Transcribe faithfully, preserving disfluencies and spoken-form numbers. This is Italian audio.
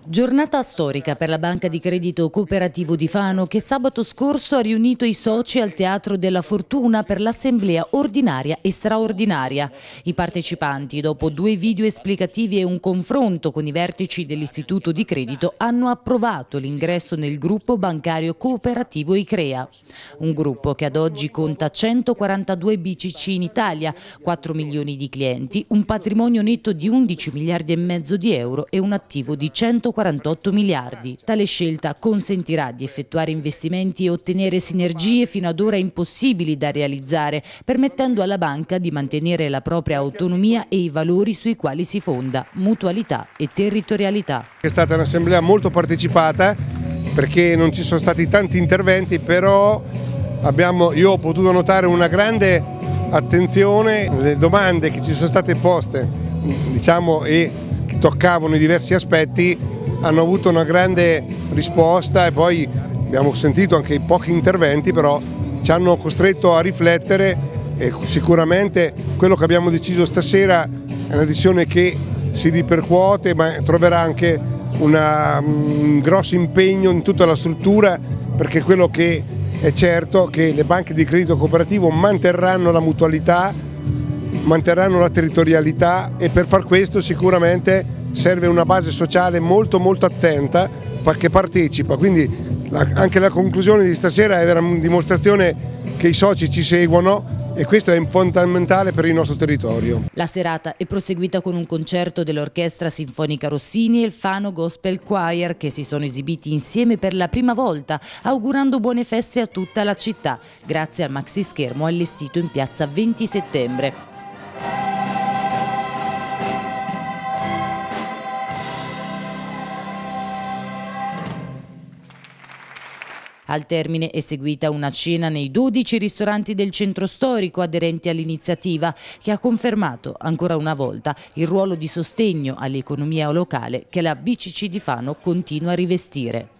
Giornata storica per la Banca di Credito Cooperativo di Fano, che sabato scorso ha riunito i soci al Teatro della Fortuna per l'assemblea ordinaria e straordinaria. I partecipanti, dopo due video esplicativi e un confronto con i vertici dell'Istituto di Credito, hanno approvato l'ingresso nel gruppo bancario cooperativo ICREA. Un gruppo che ad oggi conta centoquarantadue B C C in Italia, quattro milioni di clienti, un patrimonio netto di undici miliardi e mezzo di euro e un attivo di centoquarantotto miliardi. Tale scelta consentirà di effettuare investimenti e ottenere sinergie fino ad ora impossibili da realizzare, permettendo alla banca di mantenere la propria autonomia e i valori sui quali si fonda, mutualità e territorialità. È stata un'assemblea molto partecipata perché non ci sono stati tanti interventi, però abbiamo, io ho potuto notare una grande attenzione, le domande che ci sono state poste, diciamo, e che toccavano i diversi aspetti, hanno avuto una grande risposta, e poi abbiamo sentito anche i pochi interventi, però ci hanno costretto a riflettere, e sicuramente quello che abbiamo deciso stasera è una decisione che si ripercuote, ma troverà anche una, un grosso impegno in tutta la struttura, perché quello che è certo è che le banche di credito cooperativo manterranno la mutualità, manterranno la territorialità, e per far questo sicuramente serve una base sociale molto molto attenta che partecipa, quindi anche la conclusione di stasera è una dimostrazione che i soci ci seguono, e questo è fondamentale per il nostro territorio. La serata è proseguita con un concerto dell'Orchestra Sinfonica Rossini e il Fano Gospel Choir, che si sono esibiti insieme per la prima volta, augurando buone feste a tutta la città, grazie al maxi schermo allestito in piazza venti settembre. Al termine è seguita una cena nei dodici ristoranti del centro storico aderenti all'iniziativa, che ha confermato ancora una volta il ruolo di sostegno all'economia locale che la B C C di Fano continua a rivestire.